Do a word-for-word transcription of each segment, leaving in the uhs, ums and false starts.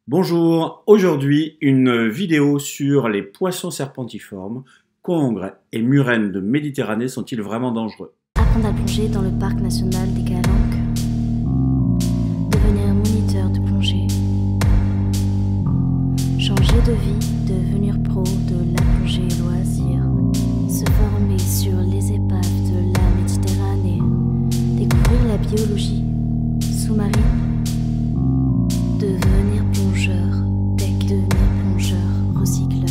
Bonjour, aujourd'hui une vidéo sur les poissons serpentiformes. Congres et murènes de Méditerranée sont-ils vraiment dangereux? Apprendre à plonger dans le parc national des Calanques. Devenir moniteur de plongée. Changer de vie, devenir pro de la plongée loisir. Se former sur les épaves de la Méditerranée. Découvrir la biologie sous-marine. Devenir plongeur, tech, devenir plongeur, recycleur.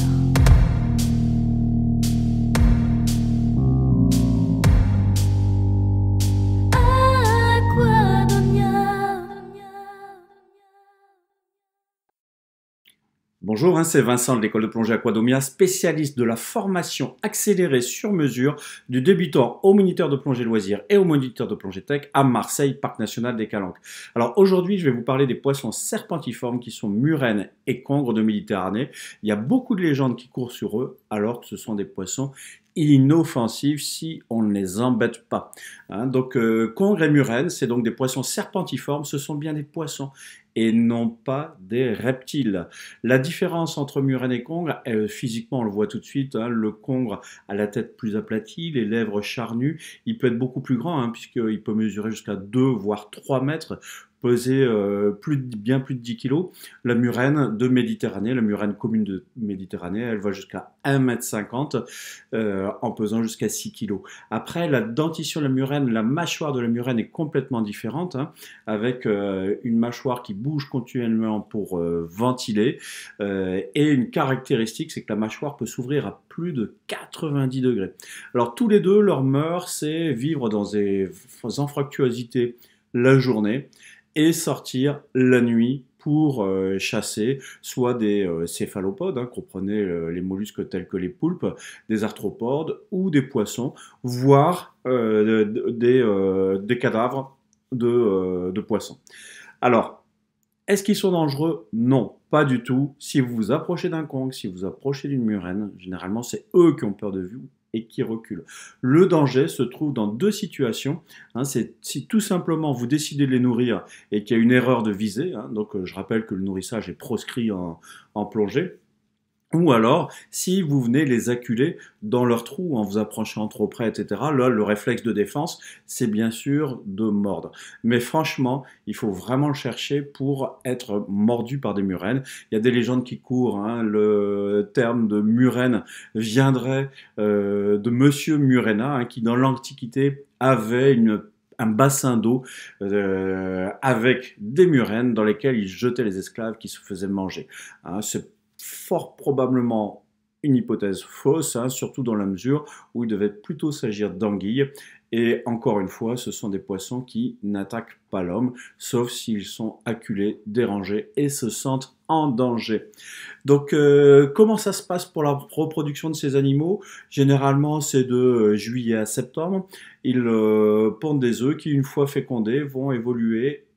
Bonjour, hein, c'est Vincent de l'école de plongée Aquadomia, spécialiste de la formation accélérée sur mesure du débutant au moniteur de plongée loisir et au moniteur de plongée tech à Marseille, Parc National des Calanques. Alors aujourd'hui, je vais vous parler des poissons serpentiformes qui sont murènes et congres de Méditerranée. Il y a beaucoup de légendes qui courent sur eux alors que ce sont des poissons inoffensifs si on ne les embête pas. Hein, donc euh, congres et murènes, c'est donc des poissons serpentiformes, ce sont bien des poissons et non pas des reptiles. La différence entre murène et congre, euh, physiquement on le voit tout de suite, hein, le congre a la tête plus aplatie, les lèvres charnues, il peut être beaucoup plus grand hein, puisqu'il peut mesurer jusqu'à deux voire trois mètres, peser euh, plus de, bien plus de dix kilos. La murène de Méditerranée, la murène commune de Méditerranée, elle va jusqu'à un mètre cinquante euh, en pesant jusqu'à six kilos. Après, la dentition de la murène, la mâchoire de la murène est complètement différente, hein, avec euh, une mâchoire qui bouge continuellement pour euh, ventiler, euh, et une caractéristique, c'est que la mâchoire peut s'ouvrir à plus de quatre-vingt-dix degrés. Alors tous les deux, leur mœurs, c'est vivre dans des anfractuosités la journée, et sortir la nuit pour euh, chasser soit des euh, céphalopodes, hein, comprenez euh, les mollusques tels que les poulpes, des arthropodes ou des poissons, voire euh, des, euh, des cadavres de, euh, de poissons. Alors, est-ce qu'ils sont dangereux? Non, pas du tout. Si vous vous approchez d'un congre, si vous vous approchez d'une murène, généralement c'est eux qui ont peur de vous et qui reculent. Le danger se trouve dans deux situations. Hein, c'est si tout simplement vous décidez de les nourrir et qu'il y a une erreur de visée, hein, donc euh, je rappelle que le nourrissage est proscrit en, en plongée, ou alors, si vous venez les acculer dans leur trou en vous approchant trop près, et cetera, là, le réflexe de défense, c'est bien sûr de mordre. Mais franchement, il faut vraiment le chercher pour être mordu par des murènes. Il y a des légendes qui courent, hein, le terme de murène viendrait euh, de Monsieur Murena, hein, qui dans l'Antiquité avait une un bassin d'eau euh, avec des murènes dans lesquels il jetait les esclaves qui se faisaient manger. Hein, c'est fort probablement une hypothèse fausse, hein, surtout dans la mesure où il devait plutôt s'agir d'anguilles. Et encore une fois, ce sont des poissons qui n'attaquent pas l'homme, sauf s'ils sont acculés, dérangés et se sentent en danger. Donc, euh, comment ça se passe pour la reproduction de ces animaux? Généralement, c'est de juillet à septembre. Ils euh, pondent des œufs qui, une fois fécondés, vont évoluer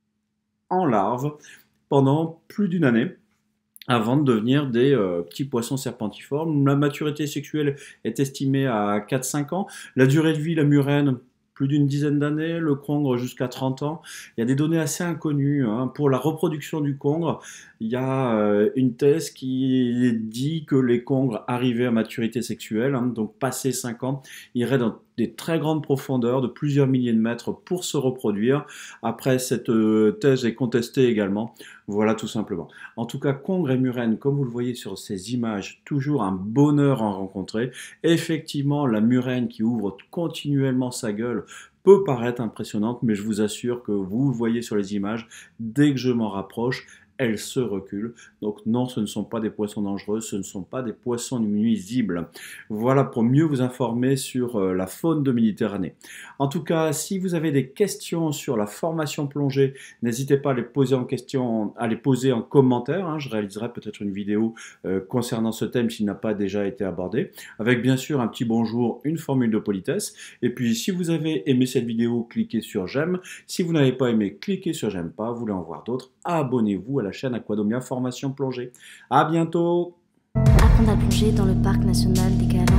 en larves pendant plus d'une année, avant de devenir des euh, petits poissons serpentiformes. La maturité sexuelle est estimée à quatre à cinq ans. La durée de vie, la murène, plus d'une dizaine d'années, le congre jusqu'à trente ans. Il y a des données assez inconnues. Hein. Pour la reproduction du congre, il y a euh, une thèse qui dit que les congres arrivés à maturité sexuelle, hein, donc passé cinq ans, iraient dans des très grandes profondeurs de plusieurs milliers de mètres pour se reproduire. Après, cette euh, thèse est contestée également. Voilà tout simplement. En tout cas, congres et murènes, comme vous le voyez sur ces images, toujours un bonheur à rencontrer. Effectivement, la murène qui ouvre continuellement sa gueule peut paraître impressionnante, mais je vous assure que vous voyez sur les images, dès que je m'en rapproche, elle se recule. Donc non, ce ne sont pas des poissons dangereux, ce ne sont pas des poissons nuisibles. Voilà pour mieux vous informer sur euh, la faune de Méditerranée. En tout cas, si vous avez des questions sur la formation plongée, n'hésitez pas à les poser en question, à les poser en commentaire. Hein. Je réaliserai peut-être une vidéo euh, concernant ce thème s'il n'a pas déjà été abordé, avec bien sûr un petit bonjour, une formule de politesse. Et puis si vous avez aimé cette vidéo, cliquez sur j'aime. Si vous n'avez pas aimé, cliquez sur j'aime pas. Vous voulez en voir d'autres, abonnez-vous à la chaîne Aquadomia Formation Plongée. À bientôt. Apprendre à plonger dans le parc national des Calanques.